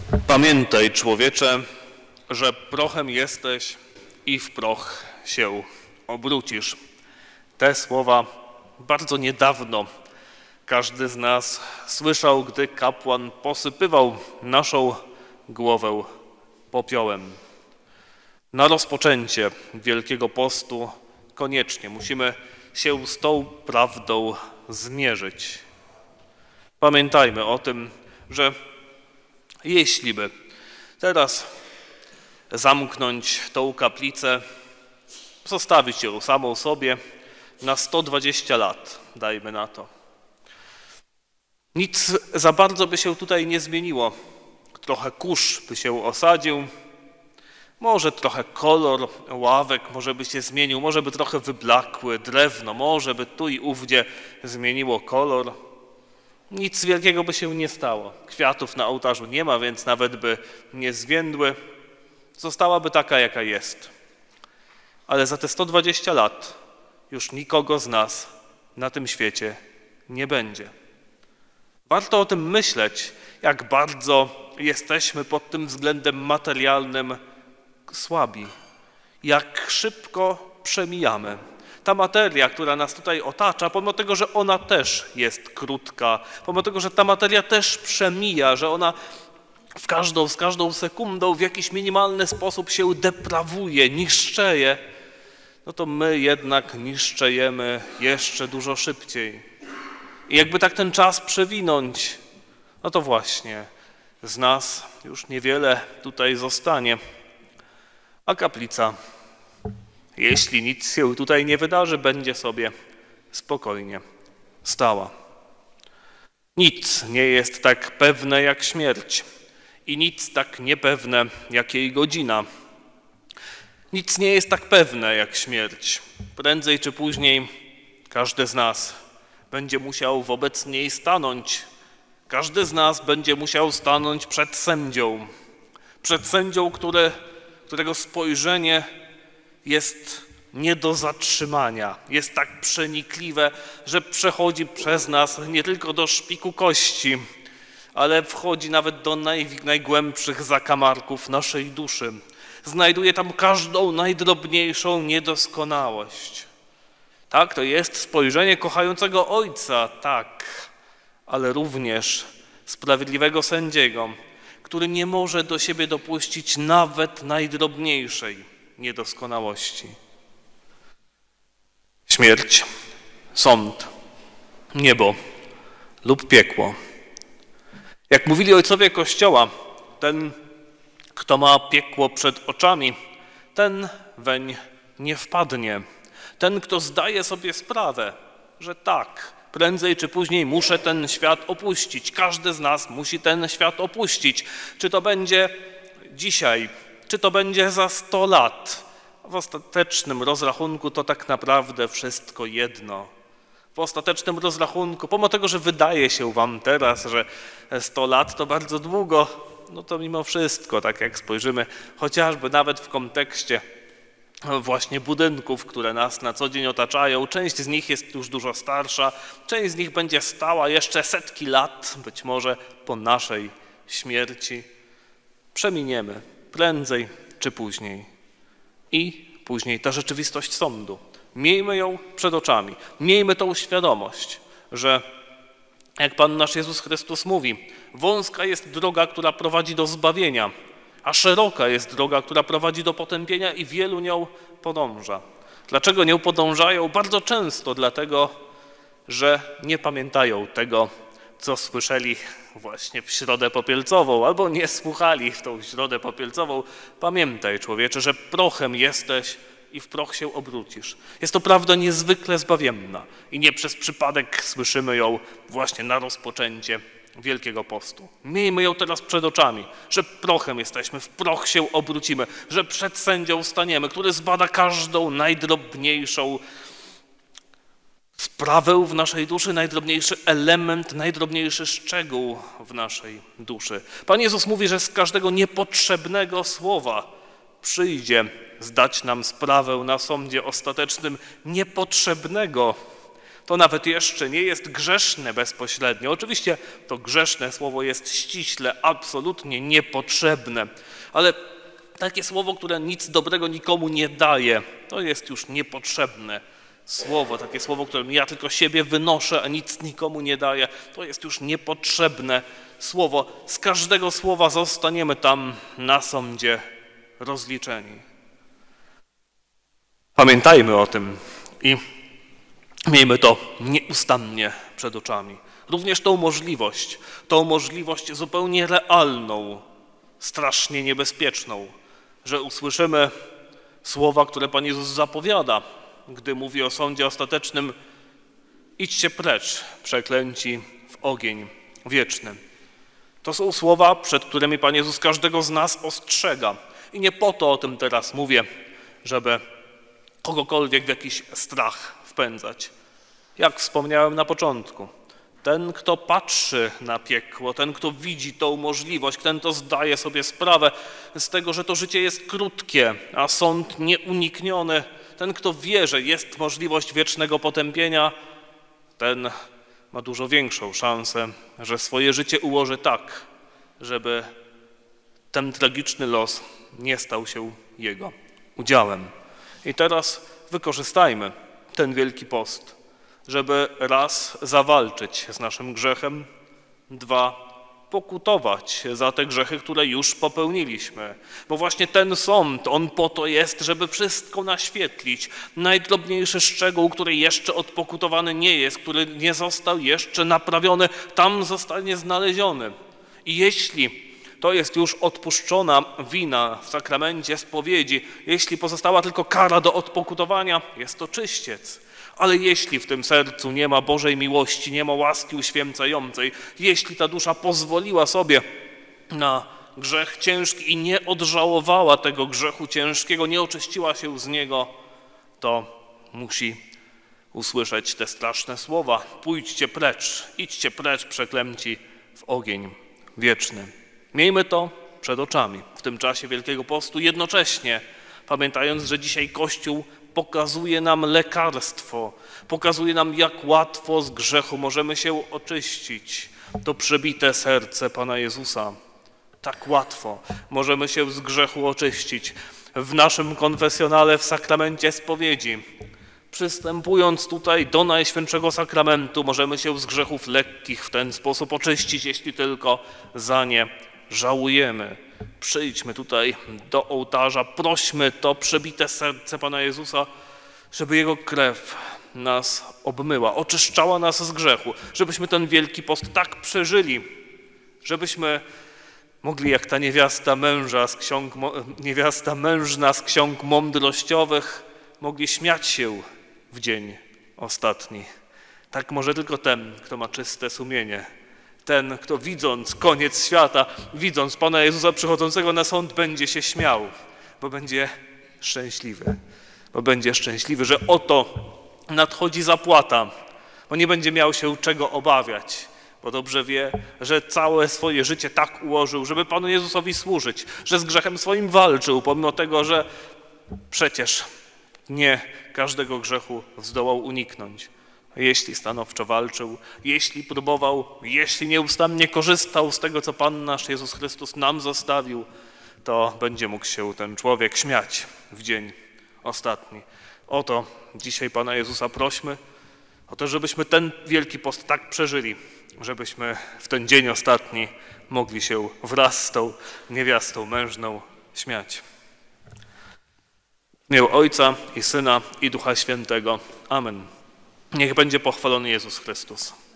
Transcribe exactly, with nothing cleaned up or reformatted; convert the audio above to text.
Pamiętaj, człowiecze, że prochem jesteś i w proch się obrócisz. Te słowa bardzo niedawno każdy z nas słyszał, gdy kapłan posypywał naszą głowę popiołem. Na rozpoczęcie Wielkiego Postu koniecznie musimy się z tą prawdą zmierzyć. Pamiętajmy o tym, że jeśli by teraz zamknąć tą kaplicę, zostawić ją samą sobie na sto dwadzieścia lat, dajmy na to. Nic za bardzo by się tutaj nie zmieniło. Trochę kurz by się osadził, może trochę kolor ławek może by się zmienił, może by trochę wyblakły drewno, może by tu i ówdzie zmieniło kolor. Nic wielkiego by się nie stało. Kwiatów na ołtarzu nie ma, więc nawet by nie zwiędły. Zostałaby taka, jaka jest. Ale za te sto dwadzieścia lat już nikogo z nas na tym świecie nie będzie. Warto o tym myśleć, jak bardzo jesteśmy pod tym względem materialnym słabi. Jak szybko przemijamy. Ta materia, która nas tutaj otacza, pomimo tego, że ona też jest krótka, pomimo tego, że ta materia też przemija, że ona w każdą, z każdą sekundą w jakiś minimalny sposób się deprawuje, niszczeje, no to my jednak niszczejemy jeszcze dużo szybciej. I jakby tak ten czas przewinąć, no to właśnie z nas już niewiele tutaj zostanie. A kaplica, jeśli nic się tutaj nie wydarzy, będzie sobie spokojnie stała. Nic nie jest tak pewne jak śmierć i nic tak niepewne jak jej godzina. Nic nie jest tak pewne jak śmierć. Prędzej czy później każdy z nas będzie musiał wobec niej stanąć. Każdy z nas będzie musiał stanąć przed sędzią. Przed sędzią, który, którego spojrzenie jest nie do zatrzymania. Jest tak przenikliwe, że przechodzi przez nas nie tylko do szpiku kości, ale wchodzi nawet do naj, najgłębszych zakamarków naszej duszy. Znajduje tam każdą najdrobniejszą niedoskonałość. Tak, to jest spojrzenie kochającego Ojca, tak, ale również sprawiedliwego sędziego, który nie może do siebie dopuścić nawet najdrobniejszej niedoskonałości. Śmierć, sąd, niebo lub piekło. Jak mówili ojcowie Kościoła, ten, kto ma piekło przed oczami, ten weń nie wpadnie. Ten, kto zdaje sobie sprawę, że tak, prędzej czy później muszę ten świat opuścić. Każdy z nas musi ten świat opuścić. Czy to będzie dzisiaj, czy to będzie za sto lat. W ostatecznym rozrachunku to tak naprawdę wszystko jedno. W ostatecznym rozrachunku, pomimo tego, że wydaje się wam teraz, że sto lat to bardzo długo, no to mimo wszystko, tak jak spojrzymy chociażby nawet w kontekście właśnie budynków, które nas na co dzień otaczają. Część z nich jest już dużo starsza, część z nich będzie stała jeszcze setki lat, być może po naszej śmierci. Przeminiemy prędzej czy później. I później ta rzeczywistość sądu. Miejmy ją przed oczami. Miejmy tą świadomość, że jak Pan nasz Jezus Chrystus mówi, wąska jest droga, która prowadzi do zbawienia, a szeroka jest droga, która prowadzi do potępienia i wielu nią podąża. Dlaczego nią podążają? Bardzo często dlatego, że nie pamiętają tego, co słyszeli właśnie w Środę Popielcową, albo nie słuchali w tą Środę Popielcową. Pamiętaj, człowiecze, że prochem jesteś i w proch się obrócisz. Jest to prawda niezwykle zbawienna i nie przez przypadek słyszymy ją właśnie na rozpoczęcie Wielkiego Postu. Miejmy ją teraz przed oczami, że prochem jesteśmy, w proch się obrócimy, że przed sędzią staniemy, który zbada każdą najdrobniejszą sprawę w naszej duszy, najdrobniejszy element, najdrobniejszy szczegół w naszej duszy. Pan Jezus mówi, że z każdego niepotrzebnego słowa przyjdzie zdać nam sprawę na sądzie ostatecznym niepotrzebnego. to nawet jeszcze nie jest grzeszne bezpośrednio. Oczywiście to grzeszne słowo jest ściśle, absolutnie niepotrzebne, ale takie słowo, które nic dobrego nikomu nie daje, to jest już niepotrzebne słowo. Takie słowo, którym ja tylko siebie wynoszę, a nic nikomu nie daje, to jest już niepotrzebne słowo. Z każdego słowa zostaniemy tam na sądzie rozliczeni. Pamiętajmy o tym i miejmy to nieustannie przed oczami. Również tą możliwość, tą możliwość zupełnie realną, strasznie niebezpieczną, że usłyszymy słowa, które Pan Jezus zapowiada, gdy mówi o sądzie ostatecznym: idźcie precz, przeklęci, w ogień wieczny. To są słowa, przed którymi Pan Jezus każdego z nas ostrzega. I nie po to o tym teraz mówię, żeby kogokolwiek w jakiś strach wpędzać. Jak wspomniałem na początku, ten, kto patrzy na piekło, ten, kto widzi tą możliwość, ten, kto zdaje sobie sprawę z tego, że to życie jest krótkie, a sąd nieunikniony, ten, kto wie, że jest możliwość wiecznego potępienia, ten ma dużo większą szansę, że swoje życie ułoży tak, żeby ten tragiczny los nie stał się jego udziałem. I teraz wykorzystajmy ten Wielki Post, żeby raz zawalczyć z naszym grzechem, dwa pokutować za te grzechy, które już popełniliśmy. Bo właśnie ten sąd, on po to jest, żeby wszystko naświetlić. Najdrobniejszy szczegół, który jeszcze odpokutowany nie jest, który nie został jeszcze naprawiony, tam zostanie znaleziony. I jeśli to jest już odpuszczona wina w sakramencie spowiedzi, jeśli pozostała tylko kara do odpokutowania, jest to czyściec. Ale jeśli w tym sercu nie ma Bożej miłości, nie ma łaski uświęcającej, jeśli ta dusza pozwoliła sobie na grzech ciężki i nie odżałowała tego grzechu ciężkiego, nie oczyściła się z niego, to musi usłyszeć te straszne słowa: pójdźcie precz, idźcie precz, przeklęci, w ogień wieczny. Miejmy to przed oczami w tym czasie Wielkiego Postu, jednocześnie pamiętając, że dzisiaj Kościół pokazuje nam lekarstwo, pokazuje nam, jak łatwo z grzechu możemy się oczyścić. To przebite serce Pana Jezusa. Tak łatwo możemy się z grzechu oczyścić. W naszym konfesjonale, w sakramencie spowiedzi, przystępując tutaj do Najświętszego Sakramentu, możemy się z grzechów lekkich w ten sposób oczyścić, jeśli tylko za nie żałujemy. Przyjdźmy tutaj do ołtarza, prośmy to przebite serce Pana Jezusa, żeby Jego krew nas obmyła, oczyszczała nas z grzechu, żebyśmy ten Wielki Post tak przeżyli, żebyśmy mogli jak ta niewiasta męża z ksiąg, niewiasta mężna z ksiąg mądrościowych, mogli śmiać się w dzień ostatni. Tak może tylko ten, kto ma czyste sumienie. Ten, kto widząc koniec świata, widząc Pana Jezusa przychodzącego na sąd, będzie się śmiał, bo będzie szczęśliwy. Bo będzie szczęśliwy, że oto nadchodzi zapłata, bo nie będzie miał się czego obawiać, bo dobrze wie, że całe swoje życie tak ułożył, żeby Panu Jezusowi służyć, że z grzechem swoim walczył, pomimo tego, że przecież nie każdego grzechu zdołał uniknąć. Jeśli stanowczo walczył, jeśli próbował, jeśli nieustannie korzystał z tego, co Pan nasz Jezus Chrystus nam zostawił, to będzie mógł się ten człowiek śmiać w dzień ostatni. O to dzisiaj Pana Jezusa prośmy, o to, żebyśmy ten Wielki Post tak przeżyli, żebyśmy w ten dzień ostatni mogli się wraz z tą niewiastą mężną śmiać. W imię Ojca i Syna i Ducha Świętego. Amen. Niech będzie pochwalony Jezus Chrystus.